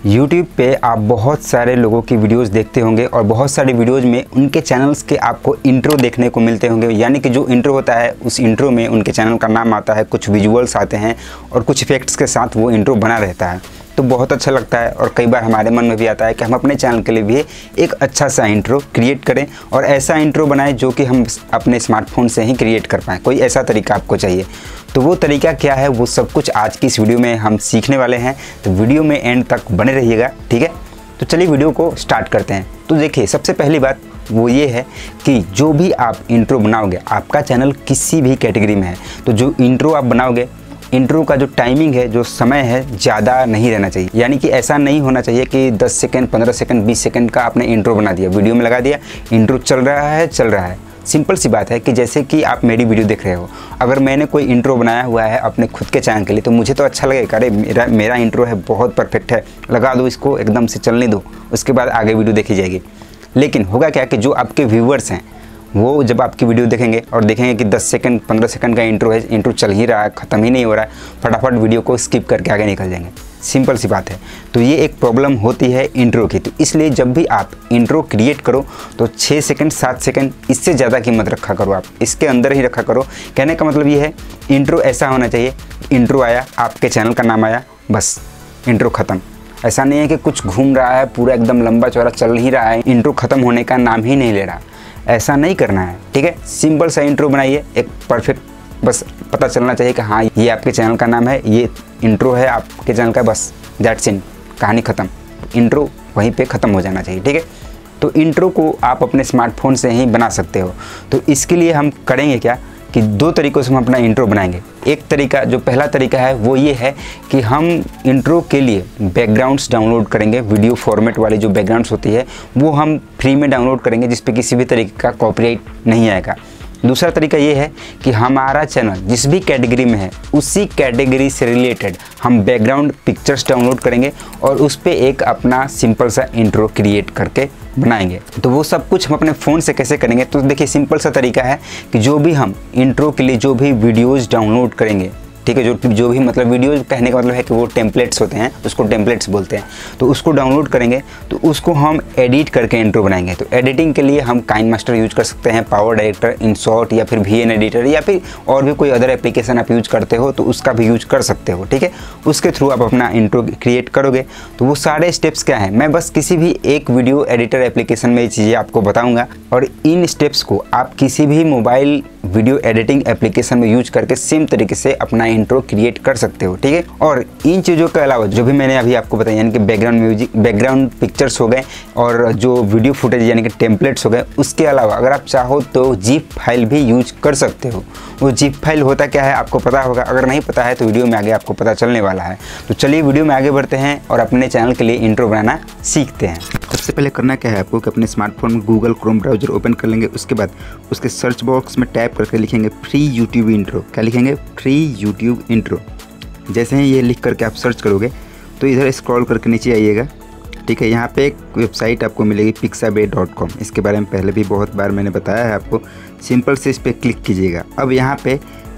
YouTube पे आप बहुत सारे लोगों की वीडियोस देखते होंगे और बहुत सारी वीडियोस में उनके चैनल्स के आपको इंट्रो देखने को मिलते होंगे। यानी कि जो इंट्रो होता है उस इंट्रो में उनके चैनल का नाम आता है, कुछ विजुअल्स आते हैं और कुछ इफेक्ट्स के साथ वो इंट्रो बना रहता है। तो बहुत अच्छा लगता है और कई बार हमारे मन में भी आता है कि हम अपने चैनल के लिए भी एक अच्छा सा इंट्रो क्रिएट करें और ऐसा इंट्रो बनाएं जो कि हम अपने स्मार्टफोन से ही क्रिएट कर पाएँ। कोई ऐसा तरीका आपको चाहिए, तो वो तरीका क्या है वो सब कुछ आज की इस वीडियो में हम सीखने वाले हैं। तो वीडियो में एंड तक बने रहिएगा, ठीक है। तो चलिए वीडियो को स्टार्ट करते हैं। तो देखिए, सबसे पहली बात वो ये है कि जो भी आप इंट्रो बनाओगे, आपका चैनल किसी भी कैटेगरी में है, तो जो इंट्रो आप बनाओगे, इंट्रो का जो टाइमिंग है, जो समय है, ज़्यादा नहीं रहना चाहिए। यानी कि ऐसा नहीं होना चाहिए कि 10 सेकंड, 15 सेकंड, 20 सेकंड का आपने इंट्रो बना दिया, वीडियो में लगा दिया, इंट्रो चल रहा है। सिंपल सी बात है कि जैसे कि आप मेरी वीडियो देख रहे हो, अगर मैंने कोई इंट्रो बनाया हुआ है अपने खुद के चैनल के लिए, तो मुझे तो अच्छा लगेगा, अरे मेरा इंट्रो है, बहुत परफेक्ट है, लगा दो इसको, एकदम से चलने दो, उसके बाद आगे वीडियो देखी जाएगी। लेकिन होगा क्या कि जो आपके व्यूवर्स हैं वो जब आपकी वीडियो देखेंगे और देखेंगे कि 10 सेकंड 15 सेकंड का इंट्रो है, इंट्रो चल ही रहा है, ख़त्म ही नहीं हो रहा है, फटाफट वीडियो को स्किप करके आगे निकल जाएंगे। सिंपल सी बात है। तो ये एक प्रॉब्लम होती है इंट्रो की। तो इसलिए जब भी आप इंट्रो क्रिएट करो तो 6 सेकंड 7 सेकंड, इससे ज़्यादा की मत रखा करो, आप इसके अंदर ही रखा करो। कहने का मतलब ये है, इंट्रो ऐसा होना चाहिए, इंट्रो आया, आपके चैनल का नाम आया, बस इंट्रो ख़त्म। ऐसा नहीं है कि कुछ घूम रहा है, पूरा एकदम लंबा चौड़ा चल ही रहा है, इंट्रो ख़त्म होने का नाम ही नहीं ले रहा। ऐसा नहीं करना है, ठीक है। सिंपल सा इंट्रो बनाइए, एक परफेक्ट, बस पता चलना चाहिए कि हाँ ये आपके चैनल का नाम है, ये इंट्रो है आपके चैनल का, बस दैट्स इट, कहानी ख़त्म। इंट्रो वहीं पे ख़त्म हो जाना चाहिए, ठीक है। तो इंट्रो को आप अपने स्मार्टफोन से ही बना सकते हो। तो इसके लिए हम करेंगे क्या कि 2 तरीक़ों से हम अपना इंट्रो बनाएंगे। एक तरीका, जो पहला तरीका है वो ये है कि हम इंट्रो के लिए बैकग्राउंड्स डाउनलोड करेंगे। वीडियो फॉर्मेट वाली जो बैकग्राउंड्स होती है वो हम फ्री में डाउनलोड करेंगे, जिस पे किसी भी तरीके का कॉपीराइट नहीं आएगा। दूसरा तरीका ये है कि हमारा चैनल जिस भी कैटेगरी में है उसी कैटेगरी से रिलेटेड हम बैकग्राउंड पिक्चर्स डाउनलोड करेंगे और उस पर एक अपना सिंपल सा इंट्रो क्रिएट करके बनाएंगे। तो वो सब कुछ हम अपने फ़ोन से कैसे करेंगे, तो देखिए सिंपल सा तरीका है कि जो भी हम इंट्रो के लिए जो भी वीडियोज़ डाउनलोड करेंगे, ठीक है, जो भी मतलब वीडियोज़, कहने का मतलब है कि वो टेम्पलेट्स होते हैं, उसको टेम्पलेट्स बोलते हैं। तो उसको डाउनलोड करेंगे तो उसको हम एडिट करके इंट्रो बनाएंगे। तो एडिटिंग के लिए हम काइनमास्टर यूज कर सकते हैं, पावर डायरेक्टर, InShot या फिर VN एडिटर, या फिर और भी कोई अदर एप्लीकेशन आप यूज करते हो तो उसका भी यूज कर सकते हो, ठीक है। उसके थ्रू आप अपना इंट्रो क्रिएट करोगे। तो वो सारे स्टेप्स क्या हैं, मैं बस किसी भी एक वीडियो एडिटर एप्लीकेशन में ये चीज़ें आपको बताऊँगा और इन स्टेप्स को आप किसी भी मोबाइल वीडियो एडिटिंग एप्लीकेशन में यूज करके सेम तरीके से अपना इंट्रो क्रिएट कर सकते हो, ठीक है। और इन चीज़ों के अलावा जो भी मैंने अभी आपको बताया, यानी कि बैकग्राउंड म्यूजिक, बैकग्राउंड पिक्चर्स हो गए और जो वीडियो फुटेज यानी कि टेम्पलेट्स हो गए, उसके अलावा अगर आप चाहो तो जिप फाइल भी यूज कर सकते हो। वो जिप फाइल होता क्या है आपको पता होगा, अगर नहीं पता है तो वीडियो में आगे आपको पता चलने वाला है। तो चलिए वीडियो में आगे बढ़ते हैं और अपने चैनल के लिए इंट्रो बनाना सीखते हैं। सबसे पहले करना क्या है आपको कि अपने स्मार्टफोन में गूगल क्रोम ब्राउजर ओपन कर लेंगे। उसके बाद उसके सर्च बॉक्स में टैप करके लिखेंगे फ्री यूट्यूब इंट्रो। क्या लिखेंगे? Free YouTube intro. जैसे ही ये लिख करके आप सर्च करोगे तो इधर स्क्रॉल करके नीचे आइएगा, ठीक है। यहाँ पे एक वेबसाइट आपको मिलेगी pixabay.com। इसके बारे में पहले भी बहुत बार मैंने बताया है आपको। सिंपल से इस पर क्लिक कीजिएगा। अब यहाँ पे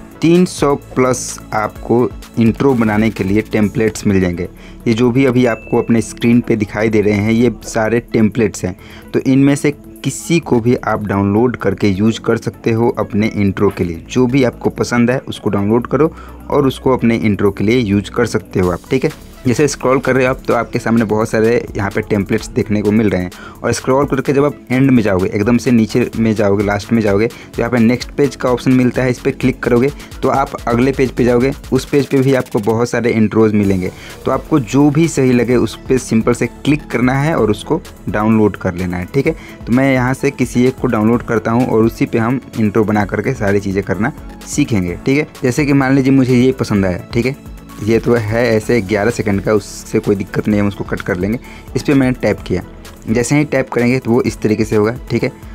300 प्लस आपको इंट्रो बनाने के लिए टेम्पलेट्स मिल जाएंगे। ये जो भी अभी आपको अपने स्क्रीन पे दिखाई दे रहे हैं ये सारे टेम्पलेट्स हैं। तो इनमें से किसी को भी आप डाउनलोड करके यूज कर सकते हो अपने इंट्रो के लिए। जो भी आपको पसंद है उसको डाउनलोड करो और उसको अपने इंट्रो के लिए यूज कर सकते हो आप, ठीक है। जैसे स्क्रॉल कर रहे हो आप तो आपके सामने बहुत सारे यहाँ पे टेम्पलेट्स देखने को मिल रहे हैं। और स्क्रॉल करके जब आप एंड में जाओगे, एकदम से नीचे में जाओगे, लास्ट में जाओगे, तो यहाँ पे नेक्स्ट पेज का ऑप्शन मिलता है। इस पर क्लिक करोगे तो आप अगले पेज पे जाओगे। उस पेज पे भी आपको बहुत सारे इंट्रोज मिलेंगे। तो आपको जो भी सही लगे उस पर सिंपल से क्लिक करना है और उसको डाउनलोड कर लेना है, ठीक है। तो मैं यहाँ से किसी एक को डाउनलोड करता हूँ और उसी पर हम इंट्रो बना करके सारी चीज़ें करना सीखेंगे, ठीक है। जैसे कि मान लीजिए मुझे ये पसंद आया, ठीक है, ये तो है ऐसे 11 सेकंड का, उससे कोई दिक्कत नहीं है, हम उसको कट कर लेंगे। इस पर मैंने टैप किया, जैसे ही टैप करेंगे तो वो इस तरीके से होगा, ठीक है।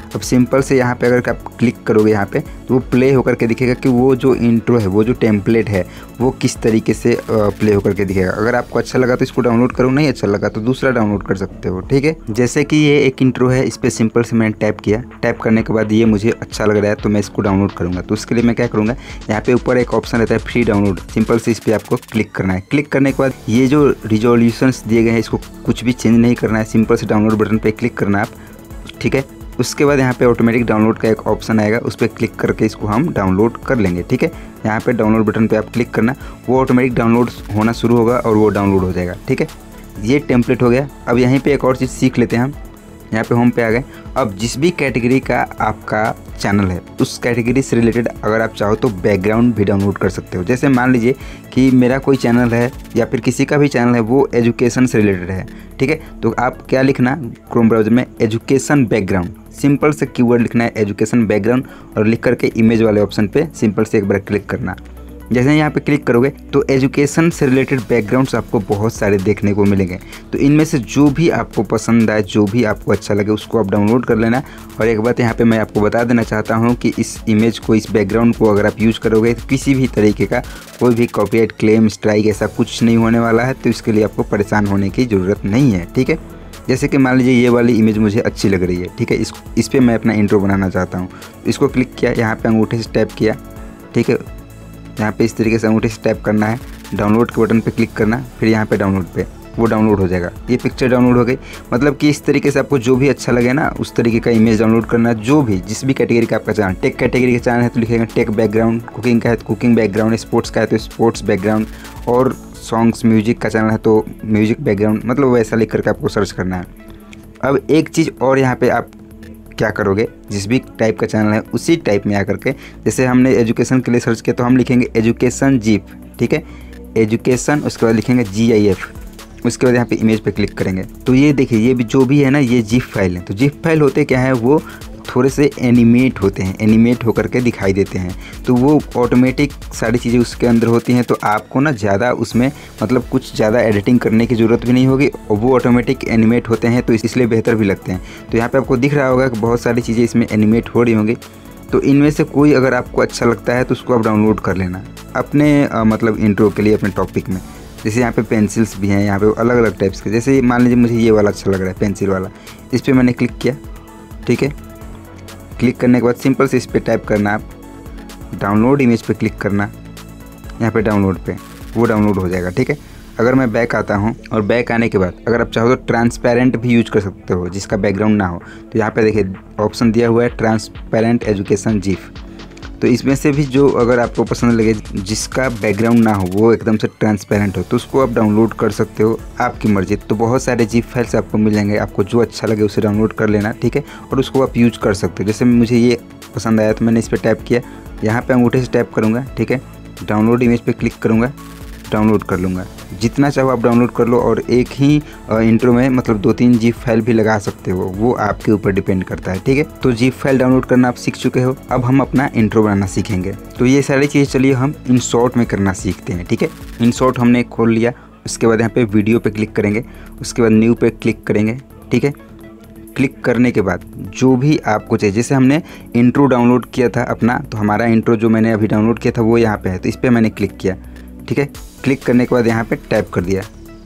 अब सिंपल से यहाँ पे अगर आप क्लिक करोगे यहाँ पे तो वो प्ले होकर के दिखेगा कि वो जो इंट्रो है, वो जो टेम्पलेट है वो किस तरीके से प्ले होकर के दिखेगा। अगर आपको अच्छा लगा तो इसको डाउनलोड करो, नहीं अच्छा लगा तो दूसरा डाउनलोड कर सकते हो, ठीक है। जैसे कि ये एक इंट्रो है, इस पर सिंपल से मैंने टैप किया, टैप करने के बाद ये मुझे अच्छा लग रहा है तो मैं इसको डाउनलोड करूँगा। तो उसके लिए मैं क्या करूँगा, यहाँ पे ऊपर एक ऑप्शन रहता है फ्री डाउनलोड, सिंपल से इस पर आपको क्लिक करना है। क्लिक करने के बाद ये जो रिजोल्यूशंस दिए गए हैं इसको कुछ भी चेंज नहीं करना है, सिंपल से डाउनलोड बटन पे क्लिक करना है आप, ठीक है। उसके बाद यहाँ पे ऑटोमेटिक डाउनलोड का एक ऑप्शन आएगा, उस पर क्लिक करके इसको हम डाउनलोड कर लेंगे, ठीक है। यहाँ पे डाउनलोड बटन पे आप क्लिक करना, वो ऑटोमेटिक डाउनलोड होना शुरू होगा और वो डाउनलोड हो जाएगा, ठीक है। ये टेम्पलेट हो गया। अब यहीं पे एक और चीज़ सीख लेते हैं हम, यहाँ पे होम पे आ गए। अब जिस भी कैटेगरी का आपका चैनल है उस कैटेगरी से रिलेटेड अगर आप चाहो तो बैकग्राउंड भी डाउनलोड कर सकते हो। जैसे मान लीजिए कि मेरा कोई चैनल है या फिर किसी का भी चैनल है वो एजुकेशन से रिलेटेड है, ठीक है। तो आप क्या लिखना, क्रोम ब्राउज़र में एजुकेशन बैकग्राउंड, सिंपल से कीवर्ड लिखना है एजुकेशन बैकग्राउंड और लिख करके इमेज वाले ऑप्शन पे सिंपल से एक बार क्लिक करना। जैसे यहाँ पे क्लिक करोगे तो एजुकेशन से रिलेटेड बैकग्राउंड्स आपको बहुत सारे देखने को मिलेंगे। तो इनमें से जो भी आपको पसंद आए, जो भी आपको अच्छा लगे उसको आप डाउनलोड कर लेना। और एक बात यहाँ पे मैं आपको बता देना चाहता हूँ कि इस इमेज को, इस बैकग्राउंड को अगर आप यूज़ करोगे तो किसी भी तरीके का कोई भी कॉपीराइट क्लेम, स्ट्राइक ऐसा कुछ नहीं होने वाला है। तो इसके लिए आपको परेशान होने की ज़रूरत नहीं है, ठीक है। जैसे कि मान लीजिए ये वाली इमेज मुझे अच्छी लग रही है, ठीक है। इस पर मैं अपना इंट्रो बनाना चाहता हूँ। इसको क्लिक किया, यहाँ पे अंगूठे से टैप किया, ठीक है। यहाँ पे इस तरीके से अंगूठे से टैप करना है, डाउनलोड के बटन पे क्लिक करना, फिर यहाँ पे डाउनलोड पे वो डाउनलोड हो जाएगा। ये पिक्चर डाउनलोड हो गई। मतलब कि इस तरीके से आपको जो भी अच्छा लगे ना उस तरीके का इमेज डाउनलोड करना। जो भी जिस भी कैटेगरी का आपका चैनल, टेक कैटेगरी का चैनल है तो लिखेगा टेक बैकग्राउंड, कुकिंग का है तो कुकिंग बैकग्राउंड, स्पोर्ट्स का है तो स्पोर्ट्स बैकग्राउंड, और सॉन्ग्स म्यूजिक का चैनल है तो म्यूजिक बैकग्राउंड, मतलब वैसा लिख करके आपको सर्च करना है। अब एक चीज़ और यहाँ पे आप क्या करोगे, जिस भी टाइप का चैनल है उसी टाइप में आकर के, जैसे हमने एजुकेशन के लिए सर्च किया तो हम लिखेंगे एजुकेशन जीप, ठीक है, एजुकेशन, उसके बाद लिखेंगे GIF, उसके बाद यहाँ पे इमेज पे क्लिक करेंगे। तो ये देखिए ये भी जो भी है ना ये जिप फाइल है। तो जिप फाइल होते क्या है, वो थोड़े से एनिमेट होते हैं, एनिमेट होकर के दिखाई देते हैं। तो वो ऑटोमेटिक सारी चीज़ें उसके अंदर होती हैं। तो आपको ना ज़्यादा उसमें मतलब कुछ ज़्यादा एडिटिंग करने की ज़रूरत भी नहीं होगी और वो ऑटोमेटिक एनिमेट होते हैं तो इसलिए बेहतर भी लगते हैं। तो यहाँ पे आपको दिख रहा होगा कि बहुत सारी चीज़ें इसमें एनिमेट हो रही होंगी। तो इनमें से कोई अगर आपको अच्छा लगता है तो उसको आप डाउनलोड कर लेना अपने मतलब इंट्रो के लिए, अपने टॉपिक में। जैसे यहाँ पे पेंसिल्स भी हैं, यहाँ पे अलग अलग टाइप्स के। जैसे मान लीजिए मुझे ये वाला अच्छा लग रहा है, पेंसिल वाला, इस पर मैंने क्लिक किया, ठीक है। क्लिक करने के बाद सिंपल से इस पर टाइप करना, आप डाउनलोड इमेज पे क्लिक करना, यहाँ पे डाउनलोड पे वो डाउनलोड हो जाएगा, ठीक है। अगर मैं बैक आता हूँ और बैक आने के बाद अगर आप चाहो तो ट्रांसपेरेंट भी यूज कर सकते हो जिसका बैकग्राउंड ना हो। तो यहाँ पे देखिए ऑप्शन दिया हुआ है ट्रांसपेरेंट एजुकेशन जीफ। तो इसमें से भी जो अगर आपको पसंद लगे, जिसका बैकग्राउंड ना हो, वो एकदम से ट्रांसपेरेंट हो, तो उसको आप डाउनलोड कर सकते हो, आपकी मर्जी। तो बहुत सारे जीप फाइल्स आपको मिल जाएंगे, आपको जो अच्छा लगे उसे डाउनलोड कर लेना, ठीक है। और उसको आप यूज कर सकते हो। जैसे मुझे ये पसंद आया तो मैंने इस पर टैप किया, यहाँ पे अंगूठे से टैप करूँगा, ठीक है। डाउनलोड इमेज पे क्लिक करूँगा, डाउनलोड कर लूँगा। जितना चाहो आप डाउनलोड कर लो और एक ही इंट्रो में मतलब 2-3 जीप फाइल भी लगा सकते हो, वो आपके ऊपर डिपेंड करता है, ठीक है। तो जीप फाइल डाउनलोड करना आप सीख चुके हो। अब हम अपना इंट्रो बनाना सीखेंगे। तो ये सारी चीज़ चलिए हम InShot में करना सीखते हैं, ठीक है। InShot हमने खोल लिया, उसके बाद यहाँ पे वीडियो पे क्लिक करेंगे, उसके बाद न्यू पे क्लिक करेंगे, ठीक है। क्लिक करने के बाद जो भी आपको चाहिए, जैसे हमने इंट्रो डाउनलोड किया था अपना, तो हमारा इंट्रो जो मैंने अभी डाउनलोड किया था वो यहाँ पे है, तो इस पर मैंने क्लिक किया, ठीक है। क्लिक करने के बाद यहाँ पे टैप कर दिया।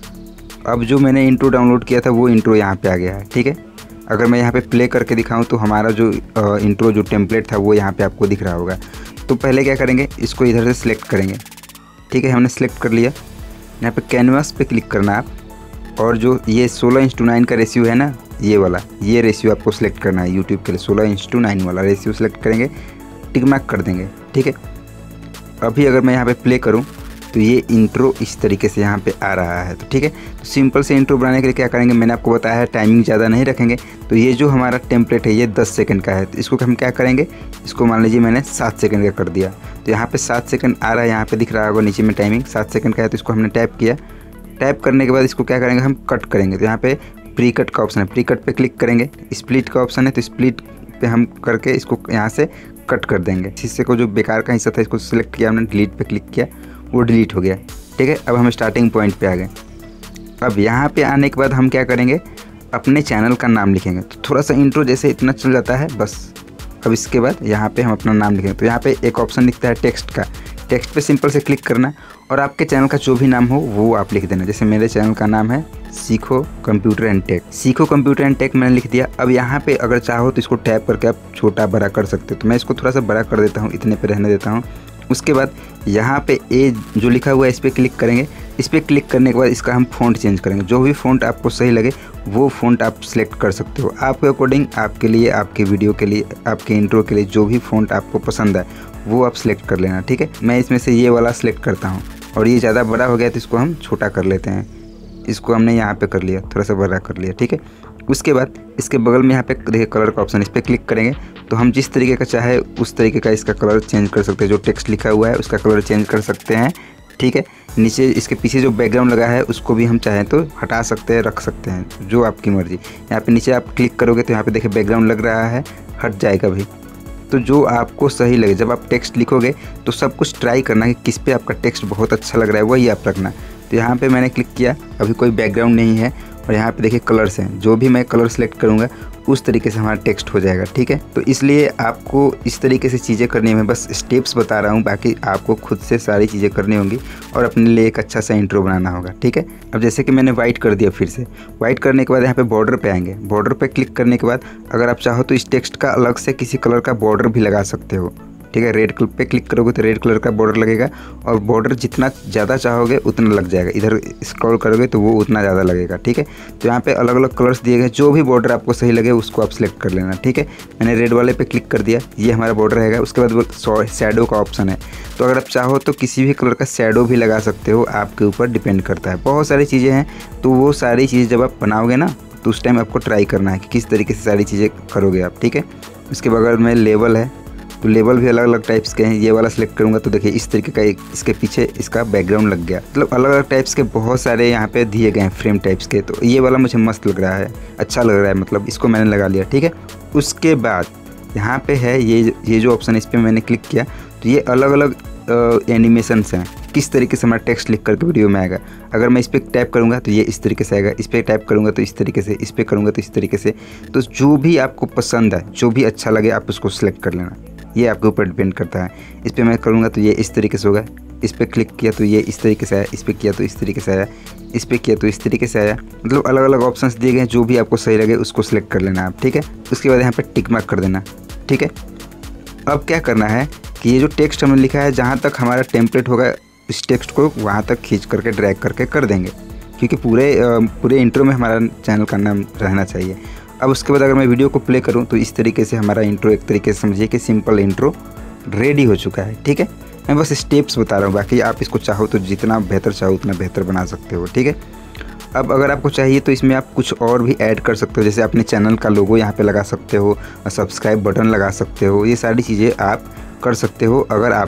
अब जो मैंने इंट्रो डाउनलोड किया था वो इंट्रो यहाँ पे आ गया है, ठीक है। अगर मैं यहाँ पे प्ले करके दिखाऊं तो हमारा जो इंट्रो जो टेम्पलेट था वो यहाँ पे आपको दिख रहा होगा। तो पहले क्या करेंगे, इसको इधर से सिलेक्ट करेंगे, ठीक है। हमने सेलेक्ट कर लिया। यहाँ पे कैनवास पे क्लिक करना आप, और जो ये 16:9 का रेशियो है ना, ये वाला, ये रेशियो आपको सिलेक्ट करना है यूट्यूब के लिए। 16:9 वाला रेशियो सिलेक्ट करेंगे, टिक मार्क कर देंगे, ठीक है। अभी अगर मैं यहाँ पे प्ले करूँ तो ये इंट्रो इस तरीके से यहाँ पे आ रहा है, तो ठीक है। तो सिंपल से इंट्रो बनाने के लिए क्या करेंगे, मैंने आपको बताया है टाइमिंग ज़्यादा नहीं रखेंगे। तो ये जो हमारा टेम्पलेट है ये 10 सेकंड का है, तो इसको हम क्या करेंगे, इसको मान लीजिए मैंने 7 सेकंड का कर दिया। तो यहाँ पे 7 सेकंड आ रहा है, यहाँ पे दिख रहा होगा नीचे में टाइमिंग 7 सेकंड का है। तो इसको हमने टैप किया, टैप करने के बाद इसको क्या करेंगे, हम कट करेंगे। तो यहाँ पे प्री कट का ऑप्शन है, प्री कट पे क्लिक करेंगे। स्प्लिट का ऑप्शन है, तो स्प्लिट पे हम करके इसको यहाँ से कट कर देंगे। हिस्से को जो बेकार का हिस्सा था इसको सिलेक्ट किया हमने, डिलीट पे क्लिक किया, वो डिलीट हो गया, ठीक है। अब हम स्टार्टिंग पॉइंट पे आ गए। अब यहाँ पे आने के बाद हम क्या करेंगे, अपने चैनल का नाम लिखेंगे। तो थोड़ा सा इंट्रो जैसे इतना चल जाता है बस। अब इसके बाद यहाँ पे हम अपना नाम लिखेंगे। तो यहाँ पे एक ऑप्शन दिखता है टेक्स्ट का, टेक्स्ट पे सिंपल से क्लिक करना और आपके चैनल का जो भी नाम हो वो आप लिख देना। जैसे मेरे चैनल का नाम है Seekho Computer and Tech, Seekho Computer and Tech मैंने लिख दिया। अब यहाँ पे अगर चाहो तो इसको टैप करके आप छोटा बड़ा कर सकते हो। तो मैं इसको थोड़ा सा बड़ा कर देता हूँ, इतने पे रहने देता हूँ। उसके बाद यहाँ पे ए जो लिखा हुआ है इस पर क्लिक करेंगे। इस पर क्लिक करने के बाद इसका हम फ़ॉन्ट चेंज करेंगे। जो भी फ़ॉन्ट आपको सही लगे वो फ़ॉन्ट आप सिलेक्ट कर सकते हो आपके अकॉर्डिंग, आपके लिए, आपके वीडियो के लिए, आपके इंट्रो के लिए जो भी फ़ॉन्ट आपको पसंद है वो आप सिलेक्ट कर लेना, ठीक है। मैं इसमें से ये वाला सिलेक्ट करता हूँ और ये ज़्यादा बड़ा हो गया तो इसको हम छोटा कर लेते हैं। इसको हमने यहाँ पे कर लिया, थोड़ा सा बड़ा कर लिया, ठीक है। उसके बाद इसके बगल में यहाँ पे देखिए कलर का ऑप्शन, इस पर क्लिक करेंगे तो हम जिस तरीके का चाहे उस तरीके का इसका कलर चेंज कर सकते हैं। जो टेक्स्ट लिखा हुआ है उसका कलर चेंज कर सकते हैं, ठीक है। नीचे इसके पीछे जो बैकग्राउंड लगा है उसको भी हम चाहें तो हटा सकते हैं, रख सकते हैं, जो आपकी मर्ज़ी। यहाँ पे नीचे आप क्लिक करोगे तो यहाँ पे देखिए बैकग्राउंड लग रहा है, हट जाएगा भाई। तो जो आपको सही लगे, जब आप टेक्स्ट लिखोगे तो सब कुछ ट्राई करना कि किस पे आपका टेक्स्ट बहुत अच्छा लग रहा है वही आप रखना। तो यहाँ पे मैंने क्लिक किया, अभी कोई बैकग्राउंड नहीं है और यहाँ पे देखिए कलर्स हैं। जो भी मैं कलर सेलेक्ट करूँगा उस तरीके से हमारा टेक्स्ट हो जाएगा, ठीक है। तो इसलिए आपको इस तरीके से चीज़ें करनी है। मैं बस स्टेप्स बता रहा हूँ, बाकी आपको खुद से सारी चीज़ें करनी होंगी और अपने लिए एक अच्छा सा इंट्रो बनाना होगा, ठीक है। अब जैसे कि मैंने वाइट कर दिया, फिर से वाइट करने के बाद यहाँ पे बॉर्डर पे आएंगे। बॉर्डर पे क्लिक करने के बाद अगर आप चाहो तो इस टेक्स्ट का अलग से किसी कलर का बॉर्डर भी लगा सकते हो, ठीक है। रेड कलर पे क्लिक करोगे तो रेड कलर का बॉर्डर लगेगा और बॉर्डर जितना ज़्यादा चाहोगे उतना लग जाएगा। इधर स्क्रॉल करोगे तो वो उतना ज़्यादा लगेगा, ठीक है। तो यहाँ पे अलग अलग कलर्स दिए गए, जो भी बॉर्डर आपको सही लगे उसको आप सिलेक्ट कर लेना, ठीक है। मैंने रेड वाले पे क्लिक कर दिया, ये हमारा बॉर्डर रहेगा। उसके बाद शैडो का ऑप्शन है, तो अगर आप चाहो तो किसी भी कलर का शैडो भी लगा सकते हो, आपके ऊपर डिपेंड करता है। बहुत सारी चीज़ें हैं, तो वो सारी चीज़ें जब आप बनाओगे ना तो उस टाइम आपको ट्राई करना है कि किस तरीके से सारी चीज़ें करोगे आप, ठीक है। उसके बगल में लेबल है, तो लेबल भी अलग अलग टाइप्स के हैं। ये वाला सिलेक्ट करूँगा तो देखिए इस तरीके का एक इसके पीछे इसका बैकग्राउंड लग गया। मतलब अलग अलग टाइप्स के बहुत सारे यहाँ पे दिए गए हैं फ्रेम टाइप्स के। तो ये वाला मुझे मस्त लग रहा है, अच्छा लग रहा है, मतलब इसको मैंने लगा लिया, ठीक है। उसके बाद यहाँ पे है ये जो ऑप्शन है, इस पर मैंने क्लिक किया तो ये अलग अलग एनिमेशंस हैं, किस तरीके से हमारा टेक्स्ट लिख करके वीडियो में आएगा। अगर मैं इस पर टैप करूँगा तो ये इस तरीके से आएगा, इस पर टैप करूँगा तो इस तरीके से, इस पर करूँगा तो इस तरीके से। तो जो भी आपको पसंद है, जो भी अच्छा लगे आप उसको सिलेक्ट कर लेना, ये आपके ऊपर डिपेंड करता है। इस पर मैं करूँगा तो ये इस तरीके से होगा, इस पर क्लिक किया तो ये इस तरीके से आया, इस पर किया तो इस तरीके से आया, इस पर किया तो इस तरीके से आया। मतलब अलग अलग ऑप्शंस दिए गए हैं, जो भी आपको सही लगे उसको सिलेक्ट कर लेना आप, ठीक है। उसके बाद यहाँ पर टिक मार्क कर देना, ठीक है। अब क्या करना है कि ये जो टेक्स्ट हमने लिखा है, जहाँ तक हमारा टेम्पलेट होगा इस टेक्स्ट को वहाँ तक खींच करके ड्रैग करके कर देंगे, क्योंकि पूरे इंट्रो में हमारा चैनल का नाम रहना चाहिए। अब उसके बाद अगर मैं वीडियो को प्ले करूं तो इस तरीके से हमारा इंट्रो, एक तरीके से समझिए कि सिंपल इंट्रो रेडी हो चुका है, ठीक है। मैं बस स्टेप्स बता रहा हूँ, बाकी आप इसको चाहो तो जितना बेहतर चाहो उतना बेहतर बना सकते हो, ठीक है। अब अगर आपको चाहिए तो इसमें आप कुछ और भी ऐड कर सकते हो, जैसे अपने चैनल का लोगो यहाँ पे लगा सकते हो, सब्सक्राइब बटन लगा सकते हो। ये सारी चीज़ें आप कर सकते हो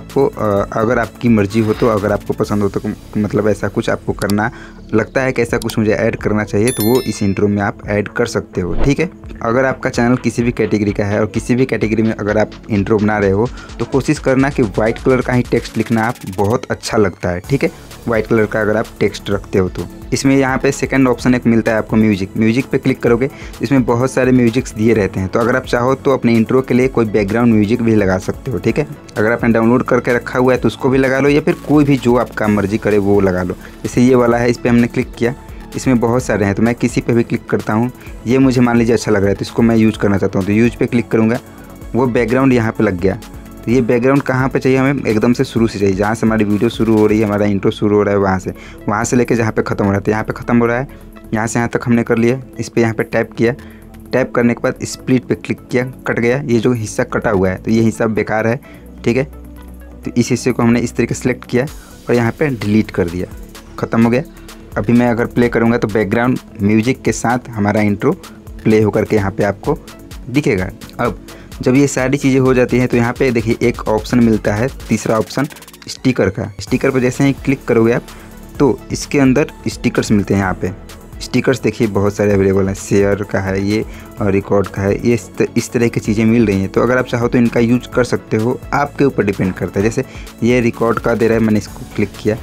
अगर आपकी मर्ज़ी हो तो, अगर आपको पसंद हो तो। मतलब ऐसा कुछ आपको करना लगता है कि ऐसा कुछ मुझे ऐड करना चाहिए तो वो इस इंट्रो में आप ऐड कर सकते हो, ठीक है। अगर आपका चैनल किसी भी कैटेगरी का है और किसी भी कैटेगरी में अगर आप इंट्रो बना रहे हो तो कोशिश करना कि वाइट कलर का ही टेक्स्ट लिखना आप बहुत अच्छा लगता है, ठीक है। वाइट कलर का अगर आप टेक्स्ट रखते हो तो इसमें यहाँ पे सेकंड ऑप्शन एक मिलता है आपको म्यूजिक पे क्लिक करोगे, इसमें बहुत सारे म्यूजिक्स दिए रहते हैं। तो अगर आप चाहो तो अपने इंट्रो के लिए कोई बैकग्राउंड म्यूजिक भी लगा सकते हो, ठीक है। अगर आपने डाउनलोड करके रखा हुआ है तो उसको भी लगा लो, या फिर कोई भी जो आपका मर्जी करे वो लगा लो। जैसे ये वाला है, इस पर हमने क्लिक किया, इसमें बहुत सारे हैं तो मैं किसी पे भी क्लिक करता हूँ। ये मुझे मान लीजिए अच्छा लग रहा है तो इसको मैं यूज़ करना चाहता हूँ, तो यूज पे क्लिक करूँगा, वो बैकग्राउंड यहाँ पे लग गया। तो ये बैकग्राउंड कहाँ पे चाहिए हमें, एकदम से शुरू से चाहिए, जहाँ से हमारी वीडियो शुरू हो रही है, हमारा इंट्रो शुरू हो रहा है, वहाँ से लेके जहाँ पे ख़त्म हो रहा है। तो यहाँ पे ख़त्म हो रहा है, यहाँ से यहाँ तक हमने कर लिया। इस पर यहाँ पे टैप किया, टैप करने के बाद स्प्लिट पे क्लिक किया, कट गया। ये जो हिस्सा कटा हुआ है तो ये हिस्सा बेकार है, ठीक है। तो इस हिस्से को हमने इस तरीके से सेलेक्ट किया और यहाँ पर डिलीट कर दिया, ख़त्म हो गया। अभी मैं अगर प्ले करूँगा तो बैकग्राउंड म्यूजिक के साथ हमारा इंट्रो प्ले होकर के यहाँ पे आपको दिखेगा। अब जब ये सारी चीज़ें हो जाती हैं तो यहाँ पे देखिए एक ऑप्शन मिलता है, तीसरा ऑप्शन स्टिकर का। स्टिकर पर जैसे ही क्लिक करोगे आप तो इसके अंदर स्टिकर्स मिलते हैं। यहाँ पे स्टिकर्स देखिए बहुत सारे अवेलेबल हैं, शेयर का है ये और रिकॉर्ड का है, ये इस तरह की चीज़ें मिल रही हैं। तो अगर आप चाहो तो इनका यूज कर सकते हो, आपके ऊपर डिपेंड करता है। जैसे ये रिकॉर्ड का दे रहा है, मैंने इसको क्लिक किया।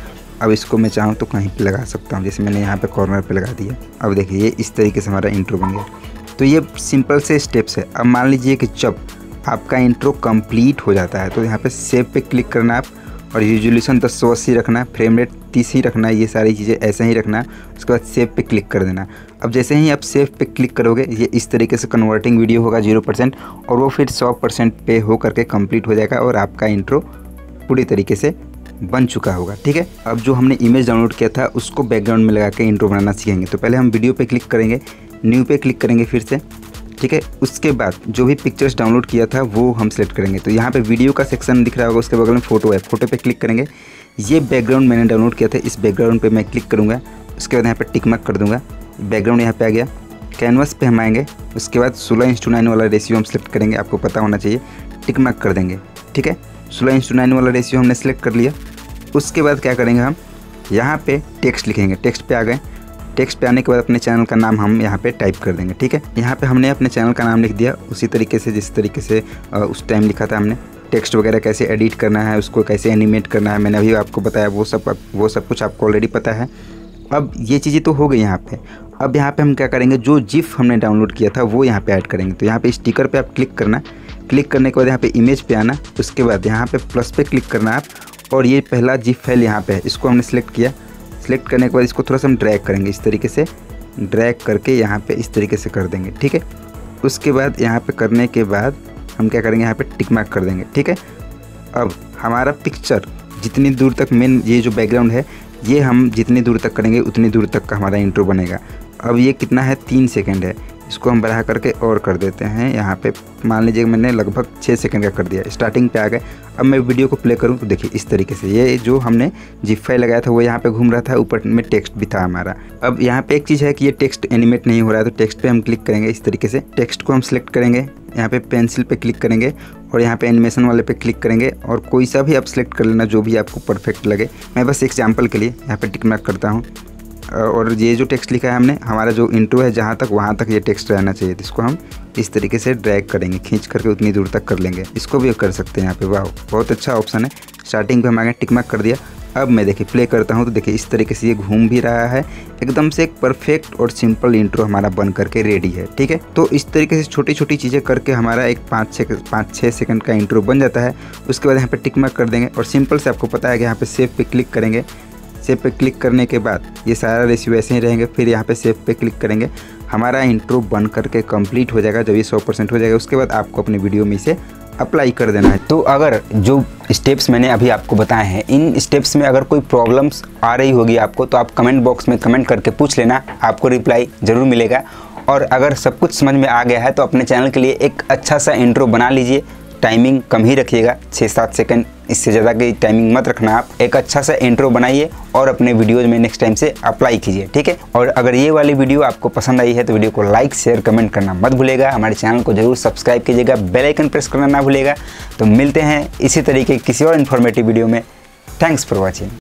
अब इसको मैं चाहूँ तो कहीं पे लगा सकता हूँ, जैसे मैंने यहाँ पे कॉर्नर पे लगा दिया। अब देखिए ये इस तरीके से हमारा इंट्रो बन गया। तो ये सिंपल से स्टेप्स है। अब मान लीजिए कि जब आपका इंट्रो कंप्लीट हो जाता है तो यहाँ पे सेव पे क्लिक करना आप, और रिजोल्यूशन 1080 रखना है, फ्रेम रेट 30 ही रखना है, ये सारी चीज़ें ऐसे ही रखना है। उसके बाद सेव पे क्लिक कर देना। अब जैसे ही आप सेव पे क्लिक करोगे ये इस तरीके से कन्वर्टिंग वीडियो होगा 0%, और वो फिर 100% पे हो करके कंप्लीट हो जाएगा और आपका इंट्रो पूरी तरीके से बन चुका होगा। ठीक है, अब जो हमने इमेज डाउनलोड किया था उसको बैकग्राउंड में लगा के इंट्रो बनाना सीखेंगे। तो पहले हम वीडियो पे क्लिक करेंगे, न्यू पे क्लिक करेंगे फिर से। ठीक है, उसके बाद जो भी पिक्चर्स डाउनलोड किया था वो हम सेलेक्ट करेंगे। तो यहाँ पे वीडियो का सेक्शन दिख रहा होगा, उसके बगल में फ़ोटो है, फ़ोटो पे क्लिक करेंगे। ये बैकग्राउंड मैंने डाउनलोड किया था, इस बैकग्राउंड पे मैं क्लिक करूँगा। उसके बाद यहाँ पे टिक मार्क कर दूँगा, बैकग्राउंड यहाँ पे आ गया। कैनवास पे हम आएंगे, उसके बाद 16:9 वाला रेशियो हम सेलेक्ट करेंगे, आपको पता होना चाहिए। टिक मार्क कर देंगे। ठीक है, 16:9 वाला रेशियो हमने सेलेक्ट कर लिया। उसके बाद क्या करेंगे, हम यहाँ पे टेक्स्ट लिखेंगे। टेक्स्ट पे आ गए। टेक्स्ट पे आने के बाद अपने चैनल का नाम हम यहाँ पे टाइप कर देंगे। ठीक है, यहाँ पे हमने अपने चैनल का नाम लिख दिया उसी तरीके से जिस तरीके से उस टाइम लिखा था हमने। टेक्स्ट वगैरह कैसे एडिट करना है, उसको कैसे एनिमेट करना है, मैंने अभी आपको बताया, वो सब कुछ आपको ऑलरेडी पता है। अब ये चीज़ें तो हो गई यहाँ पे। अब यहाँ पे हम क्या करेंगे, जो जिफ हमने डाउनलोड किया था वो यहाँ पे ऐड करेंगे। तो यहाँ पे स्टिकर पे आप क्लिक करना। क्लिक करने के बाद यहाँ पे इमेज पे आना। उसके बाद यहाँ पे प्लस पे क्लिक करना आप, और ये पहला जिफ फाइल यहाँ पे है, इसको हमने सेलेक्ट किया। सेलेक्ट करने के बाद इसको थोड़ा सा हम ड्रैग करेंगे, इस तरीके से ड्रैग करके यहाँ पे इस तरीके से कर देंगे। ठीक है, उसके बाद यहाँ पे करने के बाद हम क्या करेंगे, यहाँ पे टिक मार्क कर देंगे। ठीक है, अब हमारा पिक्चर जितनी दूर तक, मेन ये जो बैकग्राउंड है ये हम जितनी दूर तक करेंगे उतनी दूर तक का हमारा इंट्रो बनेगा। अब ये कितना है, 3 सेकंड है, इसको हम बढ़ा करके और कर देते हैं। यहाँ पे मान लीजिए मैंने लगभग 6 सेकंड का कर दिया। स्टार्टिंग पे आ गए। अब मैं वीडियो को प्ले करूँ तो देखिए इस तरीके से ये जो हमने जिप फाइल लगाया था वो यहाँ पे घूम रहा था, ऊपर में टेक्स्ट भी था हमारा। अब यहाँ पे एक चीज़ है कि ये टेक्स्ट एनिमेट नहीं हो रहा है, तो टेक्स्ट पे हम क्लिक करेंगे इस तरीके से। टेक्स्ट को हम सिलेक्ट करेंगे, यहाँ पे पेंसिल पे क्लिक करेंगे और यहाँ पे एनिमेशन वाले पे क्लिक करेंगे, और कोई सा भी आप सिलेक्ट कर लेना जो भी आपको परफेक्ट लगे। मैं बस एग्जाम्पल के लिए यहाँ पे टिक मार्क करता हूँ। और ये जो टेक्स्ट लिखा है हमने, हमारा जो इंट्रो है जहाँ तक वहाँ तक ये टेक्स्ट रहना चाहिए। तो इसको हम इस तरीके से ड्रैग करेंगे, खींच करके उतनी दूर तक कर लेंगे। इसको भी कर सकते हैं यहाँ पे। वाह, बहुत अच्छा ऑप्शन है। स्टार्टिंग पे हम आगे टिक मार्क कर दिया। अब मैं देखिए प्ले करता हूँ तो देखिए इस तरीके से ये घूम भी रहा है। एकदम से एक परफेक्ट और सिंपल इंट्रो हमारा बन करके रेडी है। ठीक है, तो इस तरीके से छोटी छोटी चीज़ें करके हमारा एक 5-6 सेकंड का इंट्रो बन जाता है। उसके बाद यहाँ पे टिक मार्क कर देंगे और सिंपल से आपको पता है कि यहाँ पे सेव पे क्लिक करेंगे। सेव पे क्लिक करने के बाद ये सारा रेशियो ऐसे ही रहेंगे। फिर यहाँ पे सेव पे क्लिक करेंगे, हमारा इंट्रो बन करके कंप्लीट हो जाएगा। जब ये 100% हो जाएगा उसके बाद आपको अपने वीडियो में इसे अप्लाई कर देना है। तो अगर जो स्टेप्स मैंने अभी आपको बताए हैं, इन स्टेप्स में अगर कोई प्रॉब्लम्स आ रही होगी आपको तो आप कमेंट बॉक्स में कमेंट करके पूछ लेना, आपको रिप्लाई ज़रूर मिलेगा। और अगर सब कुछ समझ में आ गया है तो अपने चैनल के लिए एक अच्छा सा इंट्रो बना लीजिए। टाइमिंग कम ही रखिएगा, 6-7 सेकंड, इससे ज़्यादा की टाइमिंग मत रखना। आप एक अच्छा सा इंट्रो बनाइए और अपने वीडियोज़ में नेक्स्ट टाइम से अप्लाई कीजिए। ठीक है, और अगर ये वाली वीडियो आपको पसंद आई है तो वीडियो को लाइक शेयर कमेंट करना मत भूलेगा। हमारे चैनल को जरूर सब्सक्राइब कीजिएगा, बेल आइकन प्रेस करना ना भूलेगा। तो मिलते हैं इसी तरीके किसी और इन्फॉर्मेटिव वीडियो में। Thanks for watching.